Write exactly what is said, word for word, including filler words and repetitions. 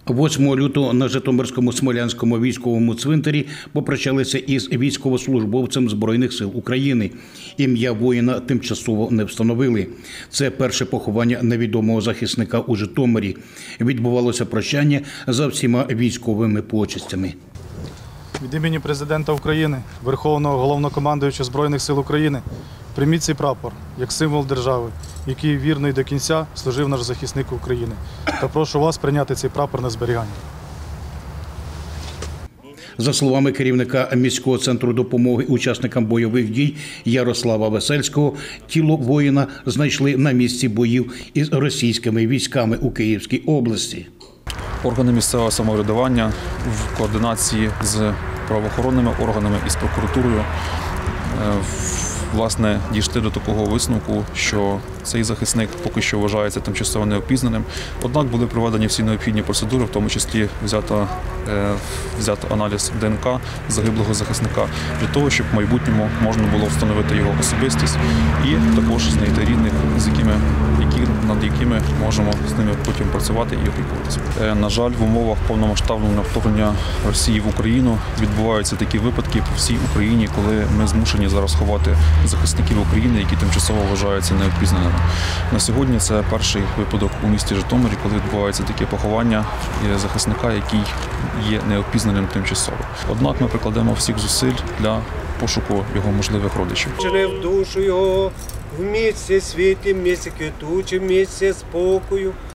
восьмого лютого на Житомирському Смолянському військовому цвинтарі попрощалися із військовослужбовцем Збройних сил України. Ім'я воїна тимчасово не встановили. Це перше поховання невідомого захисника у Житомирі. Відбувалося прощання за всіма військовими почестями. Від імені Президента України, Верховного Головнокомандуючого Збройних сил України, прийміть цей прапор як символ держави, який вірно і до кінця служив наш захисник України. Та прошу вас прийняти цей прапор на зберігання. За словами керівника міського центру допомоги учасникам бойових дій Ярослава Весельського, тіло воїна знайшли на місці боїв із російськими військами у Київській області. Органи місцевого самоврядування в координації з правоохоронними органами і з прокуратурою власне дійшли до такого висновку, що цей захисник поки що вважається тимчасово неопізнаним. Однак були проведені всі необхідні процедури, в тому числі взято, взято аналіз ДНК загиблого захисника, для того, щоб в майбутньому можна було встановити його особистість і також знайти рідних, з якими, які, над якими можемо з ними потім працювати і опікуватися. На жаль, в умовах повномасштабного вторгнення Росії в Україну відбуваються такі випадки по всій Україні, коли ми змушені зараз ховати захисників України, які тимчасово вважаються неопізнаними. На сьогодні це перший випадок у місті Житомирі, коли відбувається таке поховання захисника, який є неопізнаним тимчасово. Однак ми прикладемо всіх зусиль для пошуку його можливих родичів. В душу його в місці світі, в місці квітучі, в місці спокою.